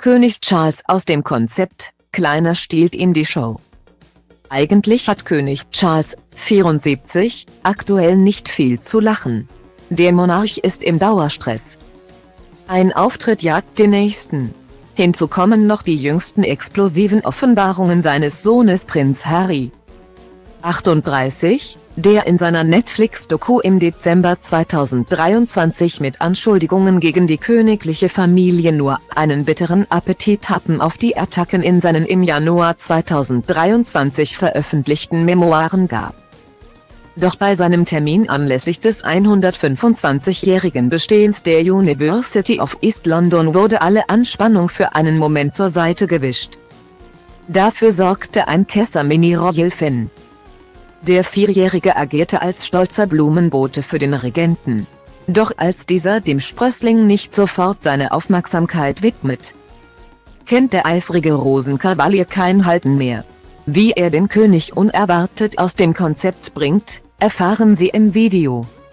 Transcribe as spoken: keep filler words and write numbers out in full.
König Charles aus dem Konzept, Kleiner stiehlt ihm die Show. Eigentlich hat König Charles, vierundsiebzig, aktuell nicht viel zu lachen. Der Monarch ist im Dauerstress. Ein Auftritt jagt den nächsten. Hinzu kommen noch die jüngsten explosiven Offenbarungen seines Sohnes Prinz Harry, achtunddreißig, der in seiner Netflix-Doku im Dezember zweitausenddreiundzwanzig mit Anschuldigungen gegen die königliche Familie nur einen bitteren Appetit hatten auf die Attacken in seinen im Januar zweitausenddreiundzwanzig veröffentlichten Memoiren gab. Doch bei seinem Termin anlässlich des hundertfünfundzwanzigjährigen Bestehens der University of East London wurde alle Anspannung für einen Moment zur Seite gewischt. Dafür sorgte ein Kesser Mini Royal Finn. Der Vierjährige agierte als stolzer Blumenbote für den Regenten. Doch als dieser dem Sprössling nicht sofort seine Aufmerksamkeit widmet, kennt der eifrige Rosenkavalier kein Halten mehr. Wie er den König unerwartet aus dem Konzept bringt, erfahren Sie im Video.